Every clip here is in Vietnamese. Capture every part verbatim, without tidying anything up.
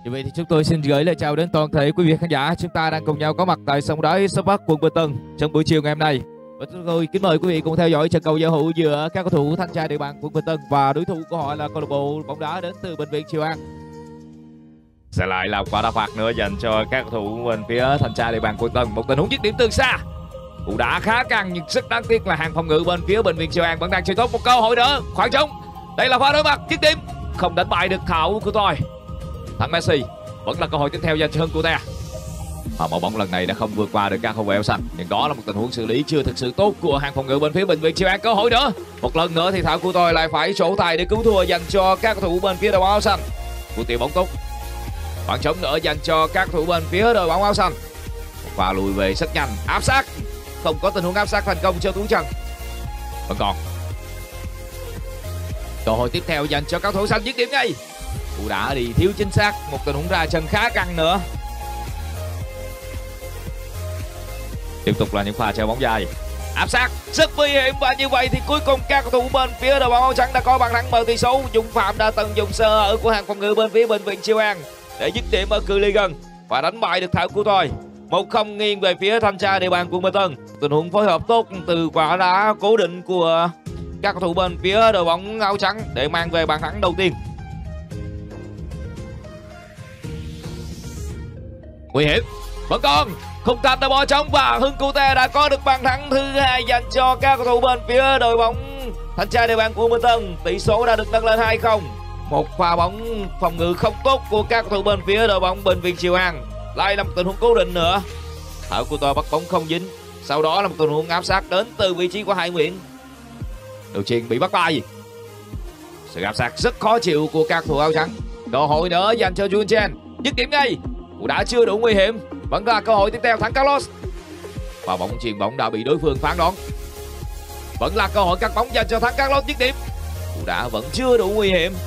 Như vậy thì chúng tôi xin gửi lời chào đến toàn thể quý vị khán giả. Chúng ta đang cùng nhau có mặt tại sân đá Sông Bắc, quận Bình Tân trong buổi chiều ngày hôm nay. Và chúng tôi kính mời quý vị cùng theo dõi trận cầu giao hữu giữa các cầu thủ Thanh Tra địa bàn quận Bình Tân và đối thủ của họ là câu lạc bộ bóng đá đến từ bệnh viện Triều An. Sẽ lại là quả đá phạt nữa dành cho các cầu thủ bên phía Thanh Tra địa bàn quận Bình Tân. Một tình huống dứt điểm từ xa. Cú đá khá căng nhưng rất đáng tiếc là hàng phòng ngự bên phía bệnh viện Triều An vẫn đang chơi tốt. Một cơ hội nữa, khoảng trống. Đây là pha đối mặt dứt điểm, không đánh bại được Thảo của tôi. Thắng Messi vẫn là cơ hội tiếp theo dành cho Hưng Cute. Và một bóng lần này đã không vượt qua được các hậu vệ áo xanh, nhưng đó là một tình huống xử lý chưa thực sự tốt của hàng phòng ngự bên phía bệnh viện Triều An. Cơ hội nữa, một lần nữa thì Thảo của tôi lại phải trổ tài để cứu thua dành cho các cầu thủ bên phía đội bóng áo xanh. Của tiền bóng tốt, khoảng trống nữa dành cho các cầu thủ bên phía đội bóng áo xanh. Một pha lùi về rất nhanh, áp sát, không có tình huống áp sát thành công cho Tú Trần. Vẫn còn cơ hội tiếp theo dành cho các cầu thủ xanh, dứt điểm ngay. Cú đá đi thiếu chính xác, một tình huống ra chân khá căng nữa. Tiếp tục là những pha treo bóng dài, áp sát rất nguy hiểm, và như vậy thì cuối cùng các cầu thủ bên phía đội bóng áo trắng đã có bàn thắng mở tỷ số. Dũng Phạm đã tận dụng sơ hở của hàng phòng ngự bên phía bệnh viện Triều An để dứt điểm ở cự ly gần và đánh bại được Thảo của tôi. Một không nghiêng về phía Thanh Tra địa bàn quận Bình Tân. Tình huống phối hợp tốt từ quả đá cố định của các cầu thủ bên phía đội bóng áo trắng để mang về bàn thắng đầu tiên. Nguy hiểm vẫn còn, Khung Thành đã bỏ trống và Hưng Cute đã có được bàn thắng thứ hai dành cho các cầu thủ bên phía đội bóng Thanh Tra địa bàn quận Bình Tân. Tỷ số đã được nâng lên hai không. Một pha bóng phòng ngự không tốt của các cầu thủ bên phía đội bóng bệnh viện Triều An. Lại là một tình huống cố định nữa. Thảo của tôi bắt bóng không dính. Sau đó là một tình huống áp sát đến từ vị trí của Hải Nguyễn. Đầu tiên bị bắt bay. Sự áp sát rất khó chịu của các thủ áo trắng. Cơ hội nữa dành cho Jun Chen, dứt điểm ngay. Cú đá chưa đủ nguy hiểm, vẫn là cơ hội tiếp theo thắng Carlos. Và bóng chuyền bóng đã bị đối phương phán đoán. Vẫn là cơ hội cắt bóng dành cho thắng Carlos, dứt điểm. Cú đá vẫn chưa đủ nguy hiểm.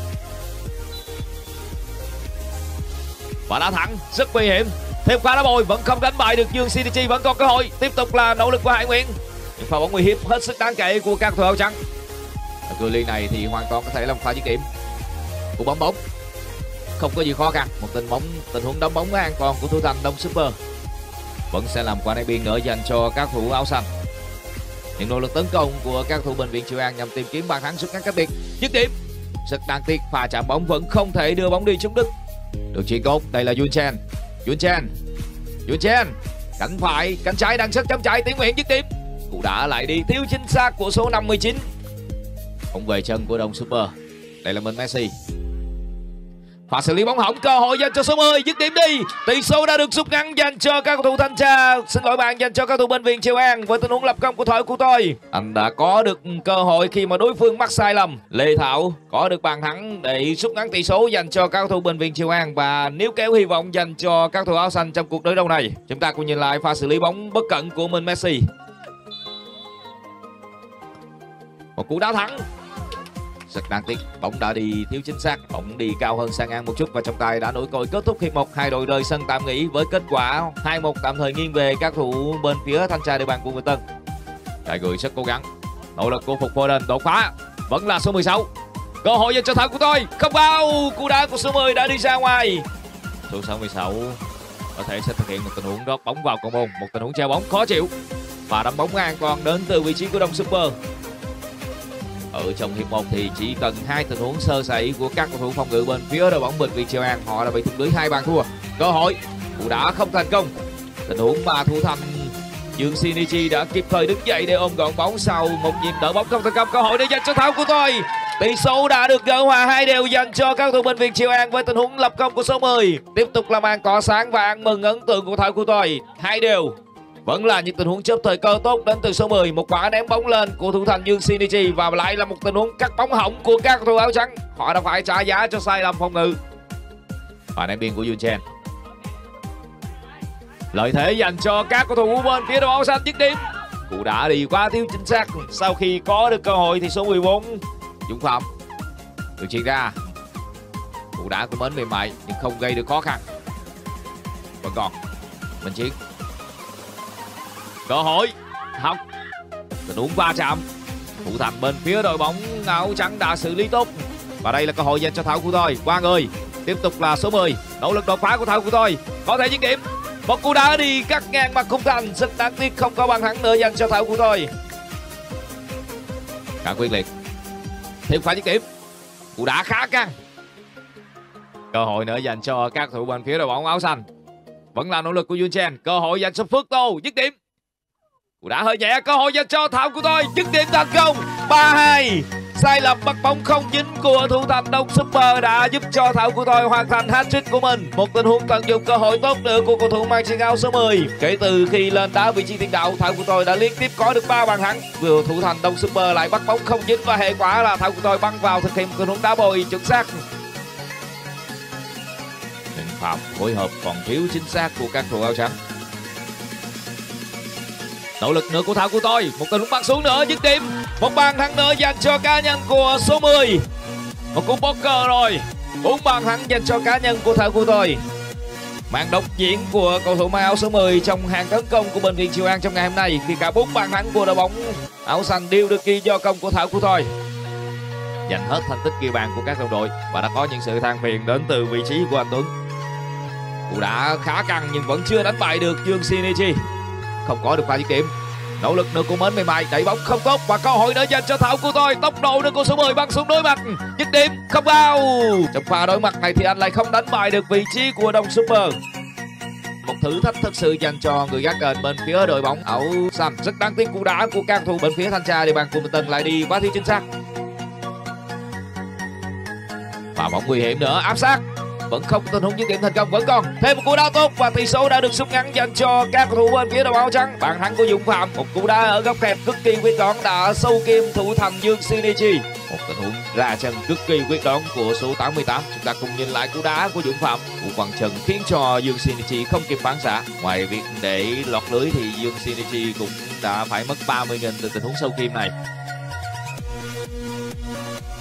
Và đã thắng rất nguy hiểm. Thêm pha đá bồi vẫn không đánh bại được Dương xê đê giê, vẫn còn cơ hội. Tiếp tục là nỗ lực của Hải Nguyễn. Nhưng pha bóng nguy hiểm hết sức đáng kể của các thủ áo trắng. Ở cự ly này thì hoàn toàn có thể là một pha dứt điểm. Cú bấm bóng không có gì khó khăn. Một tình bóng tình huống đấm bóng an toàn của thủ thành Đông Super. Vẫn sẽ làm quả đá biên nữa dành cho các thủ áo xanh. Những nỗ lực tấn công của các thủ bệnh viện Triều An nhằm tìm kiếm bàn thắng rút ngắn cách biệt. Dứt điểm rất đáng tiếc, pha chạm bóng vẫn không thể đưa bóng đi trúng đích. Được chuyển tốt, đây là Yun Chen. Yun Chen, Yun Chen, cánh phải, cánh trái đang rất chấm chạy, Tiến Nguyễn dứt điểm. Cú đá lại đi thiếu chính xác của số năm mươi chín. Không về chân của Đông Super. Đây là mình Messi. Pha xử lý bóng hỏng, cơ hội dành cho số mười, dứt điểm đi. Tỷ số đã được rút ngắn dành cho các cầu thủ Thanh Tra, xin lỗi bạn, dành cho các cầu thủ bệnh viện Triều An với tình huống lập công của Thoại của tôi. Anh đã có được cơ hội khi mà đối phương mắc sai lầm. Lê Thảo có được bàn thắng để rút ngắn tỷ số dành cho các cầu thủ bệnh viện Triều An và níu kéo hy vọng dành cho các cầu thủ áo xanh trong cuộc đối đầu này. Chúng ta cùng nhìn lại pha xử lý bóng bất cẩn của mình Messi. Một cú đá thắng rất đáng tiếc, bóng đã đi thiếu chính xác, bóng đi cao hơn sang ngang một chút và trọng tài đã nổi còi kết thúc hiệp một. Hai đội rời sân tạm nghỉ với kết quả hai một tạm thời nghiêng về các thủ bên phía Thanh Tra địa bàn quận Bình Tân. Đại người rất cố gắng, nỗ lực của Phục Foden đột phá, vẫn là số mười sáu. Cơ hội dành cho Thảo của tôi, không bao, cú đá của số mười đã đi ra ngoài. Số sáu mươi sáu có thể sẽ thực hiện một tình huống đốt bóng vào cầu môn, một tình huống treo bóng khó chịu và đấm bóng an toàn đến từ vị trí của Đông Super. Ở trong hiệp một thì chỉ cần hai tình huống sơ sẩy của các cầu thủ phòng ngự bên phía đội bóng bệnh viện Triều An, họ đã bị thủng lưới hai bàn thua. Cơ hội cú đá không thành công. Tình huống mà thủ thành Dương Shinichi đã kịp thời đứng dậy để ôm gọn bóng sau một nhịp đỡ bóng không thành công. Cơ hội để dành cho Thảo của tôi. Tỷ số đã được gỡ hòa hai đều dành cho các cầu thủ bệnh viện Triều An với tình huống lập công của số mười. Tiếp tục là màn cọ sáng và ăn mừng ấn tượng của Thảo của tôi. Hai đều. Vẫn là những tình huống chớp thời cơ tốt đến từ số mười. Một quả ném bóng lên của thủ thành Dương Shinichi và lại là một tình huống cắt bóng hỏng của các cầu thủ áo trắng. Họ đã phải trả giá cho sai lầm phòng ngự. Và ném biên của Yun Chen. Lợi thế dành cho các cầu thủ bên phía đội áo xanh, dứt điểm. Cú đá đi quá thiếu chính xác. Sau khi có được cơ hội thì số mười bốn Dũng Phạm được chuyển ra. Cú đá của Mến mềm mại nhưng không gây được khó khăn. Vẫn còn Minh Chiến. Cơ hội học tình huống va chạm, thủ thành bên phía đội bóng áo trắng đã xử lý tốt và đây là cơ hội dành cho Thảo của tôi. Quang ơi, Tiếp tục là số mười, nỗ lực đột phá của Thảo của tôi có thể dứt điểm. Một cú đá đi cắt ngang mặt khung thành, rất đáng tiếc không có bàn thắng nữa dành cho Thảo của tôi. Khá quyết liệt, thêm pha dứt điểm, cú đá khá căng. Cơ hội nữa dành cho các thủ bên phía đội bóng áo xanh. Vẫn là nỗ lực của Yun Chen, cơ hội dành cho Phước Tô dứt điểm. Cú đá hơi nhẹ, cơ hội dành cho Thảo của tôi dứt điểm thành công. Ba hai. Sai lầm bắt bóng không chính của thủ thành Đông Super đã giúp cho Thảo của tôi hoàn thành hat-trick của mình. Một tình huống tận dụng cơ hội tốt nữa của cầu thủ mang chiếc áo số mười. Kể từ khi lên đá vị trí tiền đạo, Thảo của tôi đã liên tiếp có được ba bàn thắng. Vừa thủ thành Đông Super lại bắt bóng không chính và hệ quả là Thảo của tôi băng vào thực hiện tình huống đá bồi chuẩn xác. Hình phạm phối hợp còn thiếu chính xác của các thủ áo trắng. Nỗ lực nữa của Thảo của tôi, một tình huống bắn xuống nữa dứt điểm. Một bàn thắng nữa dành cho cá nhân của số mười. Một cú poker rồi. Bốn bàn thắng dành cho cá nhân của Thảo của tôi. Màn độc diễn của cầu thủ mang áo số mười trong hàng tấn công của bệnh viện Triệu An trong ngày hôm nay, khi cả bốn bàn thắng của đội bóng áo xanh đều được ghi do công của Thảo của tôi. Giành hết thành tích ghi bàn của các đồng đội và đã có những sự than phiền đến từ vị trí của anh Tuấn. Cú đá khá căng nhưng vẫn chưa đánh bại được Dương Shinichi. Không có được pha dứt điểm. Nỗ lực nữa của Mến Mềm Mại, đẩy bóng không tốt và cơ hội nữa dành cho Thảo của tôi. Tốc độ nữa của số mười bắn xuống đối mặt, dứt điểm không vào. Trong pha đối mặt này thì anh lại không đánh bại được vị trí của Đông Super. Một thử thách thật sự dành cho người gác kèn bên phía đội bóng áo xanh. Rất đáng tiếc cú đá của các thủ bên phía thanh tra địa bàn của Bình Tân lại đi quá thiếu chính xác. Và bóng nguy hiểm nữa, áp sát. Vẫn không tình huống dứt điểm thành công, vẫn còn thêm một cú đá tốt và tỷ số đã được rút ngắn dành cho các cầu thủ bên phía đội áo trắng. Bàn thắng của Dũng Phạm, một cú đá ở góc hẹp cực kỳ quyết đoán đã sâu kim thủ thành Dương Shinichi. Một tình huống ra chân cực kỳ quyết đoán của số tám mươi tám. Chúng ta cùng nhìn lại cú đá của Dũng Phạm. Cú quăng chân khiến cho Dương Shinichi không kịp phản xạ. Ngoài việc để lọt lưới thì Dương Shinichi cũng đã phải mất ba mươi nghìn từ tình huống sâu kim này.